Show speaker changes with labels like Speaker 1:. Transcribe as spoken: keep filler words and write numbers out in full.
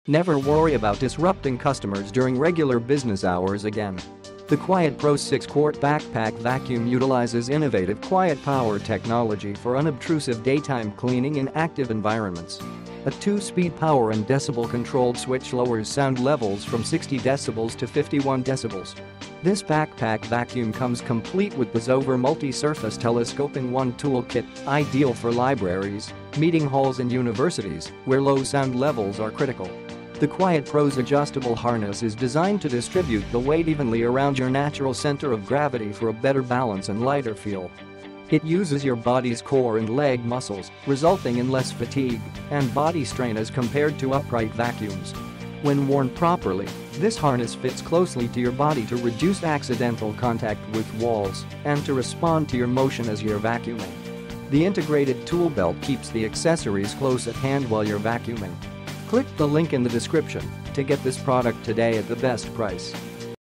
Speaker 1: Never worry about disrupting customers during regular business hours again. The Quiet Pro six quart Backpack Vacuum utilizes innovative quiet power technology for unobtrusive daytime cleaning in active environments. A two-speed power and decibel-controlled switch lowers sound levels from sixty decibels to fifty-one decibels. This backpack vacuum comes complete with the Zover multi-surface telescoping one toolkit, ideal for libraries, meeting halls and universities, where low sound levels are critical. The Quiet Pro's adjustable harness is designed to distribute the weight evenly around your natural center of gravity for a better balance and lighter feel. It uses your body's core and leg muscles, resulting in less fatigue and body strain as compared to upright vacuums. When worn properly, this harness fits closely to your body to reduce accidental contact with walls and to respond to your motion as you're vacuuming. The integrated tool belt keeps the accessories close at hand while you're vacuuming. Click the link in the description to get this product today at the best price.